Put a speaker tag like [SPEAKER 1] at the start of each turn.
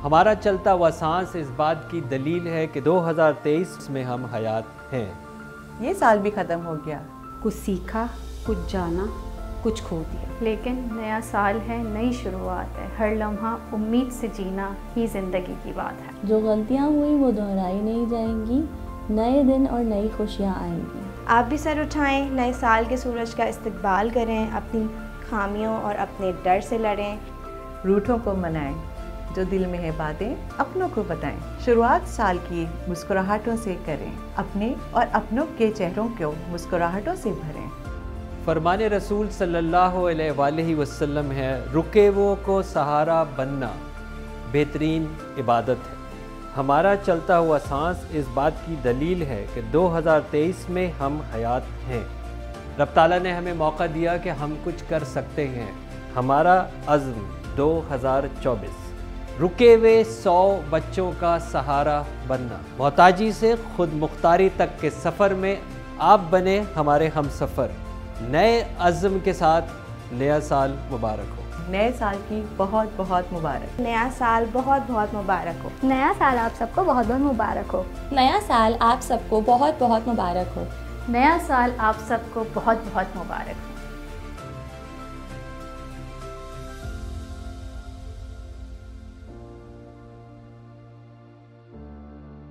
[SPEAKER 1] ہمارا چلتا ہوا سانس اس بات کی دلیل ہے کہ 2023 میں ہم حیات ہیں۔
[SPEAKER 2] یہ سال بھی ختم ہو گیا،
[SPEAKER 3] کچھ سیکھا، کچھ جانا، کچھ کھو دیا،
[SPEAKER 4] لیکن نیا سال ہے، نئی شروعات ہے، ہر لمحہ امید سے جینا ہی زندگی کی بات ہے۔
[SPEAKER 5] جو غلطیاں ہوئی وہ دہرائی نہیں جائیں گی، نئے دن اور نئی خوشیاں آئیں گی۔
[SPEAKER 6] آپ بھی سر اٹھائیں، نئے سال کے سورج کا استقبال کریں، اپنی خامیوں اور اپنے ڈر سے لڑیں،
[SPEAKER 2] روٹھوں کو منائیں، جو دل میں ہے باتیں اپنوں کو بتائیں۔ شروعات سال کی مسکراہٹوں سے کریں، اپنے اور اپنوں کے چہروں کو مسکراہٹوں سے بھریں۔
[SPEAKER 1] فرمان رسول صلی اللہ علیہ وآلہ وسلم ہے، رکے وہ کو سہارا بننا بہترین عبادت ہے۔ ہمارا چلتا ہوا سانس اس بات کی دلیل ہے کہ 2023 میں ہم حیات ہیں۔ رب تعالیٰ نے ہمیں موقع دیا کہ ہم کچھ کر سکتے ہیں۔ ہمارا عزم 2024 رکے ہوئے 100 بچوں کا سہارا بننا، محتاجی سے خود مختاری تک کے سفر میں آپ بنے ہمارے ہم سفر۔ نئے عزم کے ساتھ نیا سال مبارک ہو۔
[SPEAKER 2] نئے سال کی بہت بہت مبارک۔
[SPEAKER 6] نیا سال بہت بہت مبارک ہو۔
[SPEAKER 4] نیا سال آپ سب کو بہت بہت مبارک ہو۔
[SPEAKER 5] نیا سال آپ سب کو بہت بہت مبارک ہو۔
[SPEAKER 4] نیا سال آپ سب کو بہت بہت مبارک ہو۔